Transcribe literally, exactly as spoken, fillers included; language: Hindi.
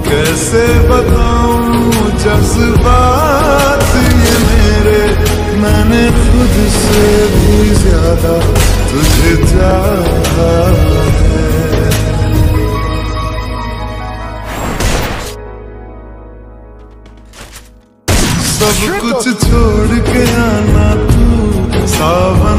कैसे बताऊं जज्बात ये मेरे, मैंने खुद से भी ज्यादा तुझे चाहा है। सब कुछ छोड़ के आना तू सावन